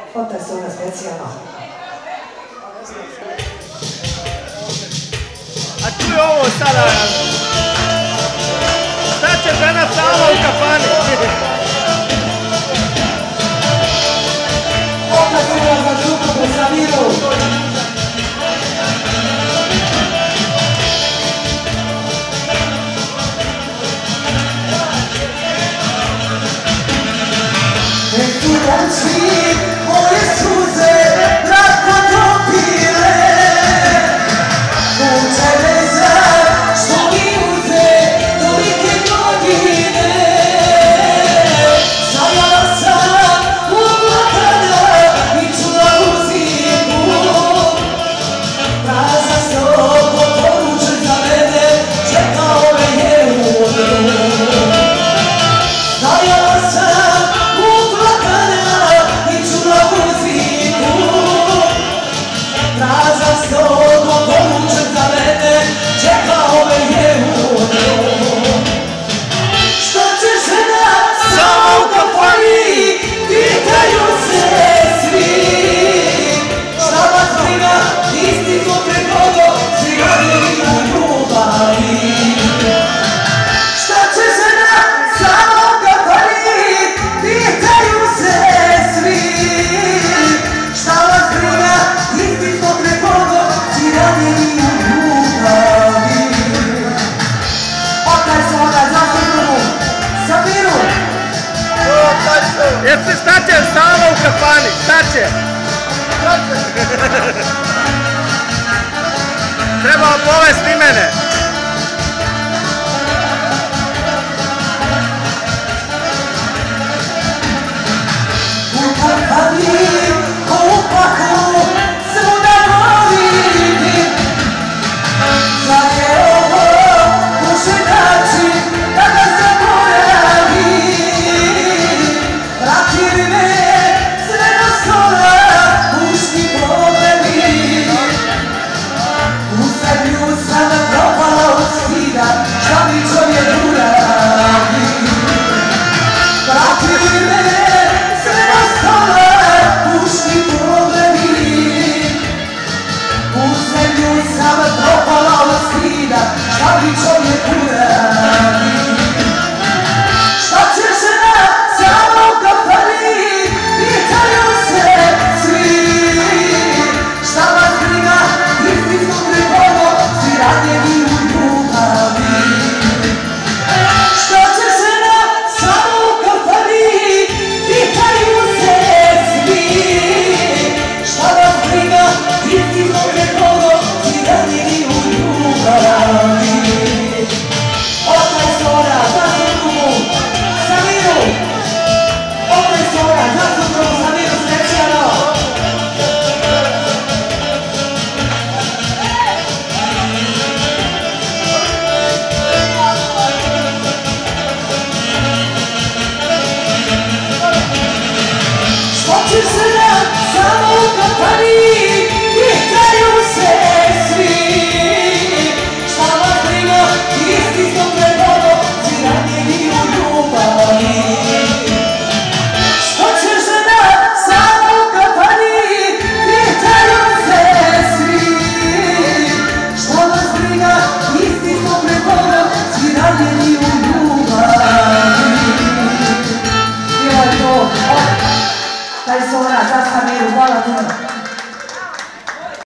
Fota je svoga specijalno. A čuj ovo sada. Šta će žena sama u kafani? Opet uvijek za župu za miru. Moje suze kratko topile, kuće veza što mi uze tolike godine. Stajala sam uplakana i čula muziku, prazna soba poručen za mene, čekao me je u odru. Stajala sam uplakana i čula muziku, prazan stol poručen za mene, čekao me je u odru. Što će žena sama u kafani, pitaju se svi. Šta vas briga, isti su prekodo, svi radili u ljubavi. Šta će žena sama u kafani, pitaju se svi. Šta vas briga, isti smo prekodo, svi radili u ljubavi. Otaj se onda zastupnu, Sabiru. Jesi šta će sama u kafani? Šta će? Treba povesti mene. U kafani, u paku, svuda vidim. Sad je ovo uši način da ga zaboravim. Pratili me sve do stola, muški problemi. U zemlju sam propala od stida, šta mi čovjek uradi. Pratili me sve do stola, muški problemi. U zemlju sam propala od stida, šta mi čovjek uradi. Šta će žena sama u kafani, pitaju se svi. Šta vas briga, isti smo prekodo, svi radili u ljubavi. Šta će žena sama u kafani, pitaju se svi. Šta vas briga, isti smo prekodo, svi radili u ljubavi. Otaj sora, zastupnu, Samiru. Otaj sora, zastupnu, Samiru, specijalno. Što će žena sama u kafani, pitaju se svi. Šta vas briga, isti smo prekodo, svi radili u ljubavi. Što će žena sama u kafani, pitaju se svi. Šta vas briga, isti smo prekodo, svi radili u ljubavi. Bilo je to, taj Sora, za Samiru, hvala puno.